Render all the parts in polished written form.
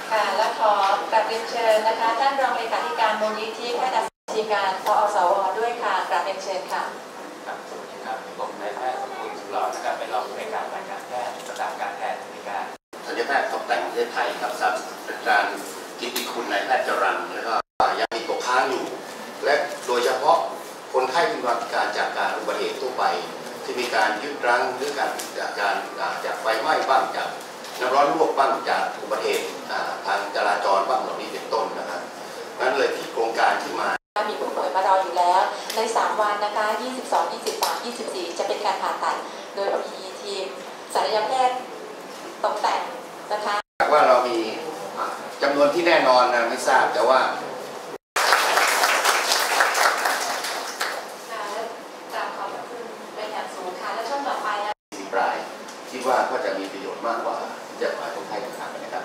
ค่ะและขอกราบเรียนเชิญนะคะท่านรองเลขาธิการมูลนิธิแพทย์อาชีพการปอสวด้วยค่ะกราบเรียนเชิญค่ะครับสวัสดีครับผมนายแพทย์สมบูรณ์สุขหล่อนะครับเป็นรองผู้ในวยการฝ่ายการแพทย์สถาบันการแพทย์ในการศัลยแพทย์ตกแต่งประเทศไทยครับศาสตราจารย์กิตติคุณนายแพทย์จรัญแล้วก็ยังมีตกค้างอยู่และโดยเฉพาะคนไข้ที่มีอาการจากการอุบัติเหตุทั่วไปที่มีการยึดรั้งหรือการจากไฟไหม้บ้างจากน้ำร้อนลวกบ้างจากอุบัติเหตุทางจราจรบ้างเหล่านี้เป็นต้นนะครับนั้นเลยที่โครงการที่มามีผู้ป่วยมารออยู่แล้วใน3วันนะคะ22 23 24จะเป็นการผ่าตัดโดยมีทีมศัลยแพทย์ตกแต่งนะคะว่าเรามีจำนวนที่แน่นอนนะไม่ทราบแต่ว่าขอบคุณเป็นอย่างสูงค่ะและช่วงต่อไปนะ 10 รายคิดว่าก็จะมีประโยชน์มากกว่าจะหมายคนไข้ต่างๆนะครับ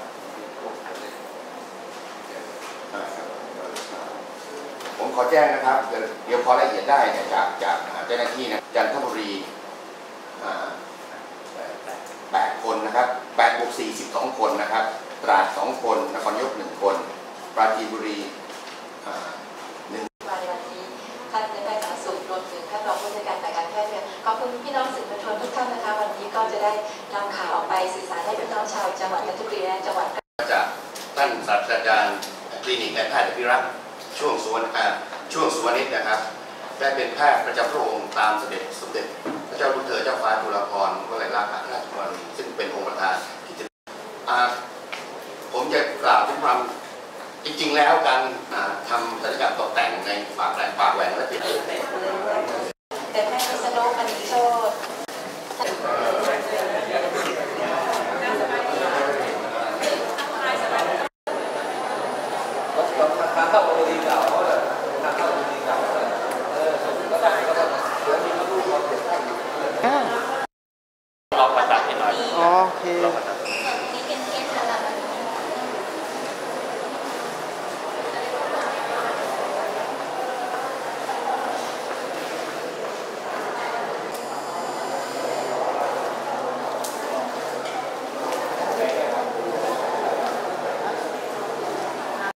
ผมขอแจ้งนะครับเดี๋ยวพอละเอียดได้เนี่ยจากเจ้าหน้าที่นะจันทบุรี8 คนนะครับ8 บวก 4 12 คนนะครับตราด2 คนนครนายก1 คนปราจีนบุรี1 วันนี้ท่านนายแพทย์สาธารณสุขรวมถึงท่านรองผู้ในวยการฝ่ายการแพทย์ขอบคุณพี่น้องสื่อมวลชนทุกท่านนะคะวันนี้ก็จะได้นำข่าวออกไปสื่อสารให้พี่น้องชาวจังหวัดจันทบุรีและจังหวัดจากท่านศาสตราจารย์คลินิกนายแพทย์อภิรักษ์ช่วงสุวรรณิชนะครับได้เป็นแพทย์ประจำพระองค์ตามสมเด็จพระเจ้าลูกเธอเจ้าฟ้าจุฬาภรณ์วลัยลักษณ์ราชกุมารีซึ่งเป็นองค์ประธานผมจะกล่าวถึงความจริงๆแล้วการทำศัลยกรรมตกแต่งในปากแหวนและปิดแต่แพทย์พิษณุ มณีโชติ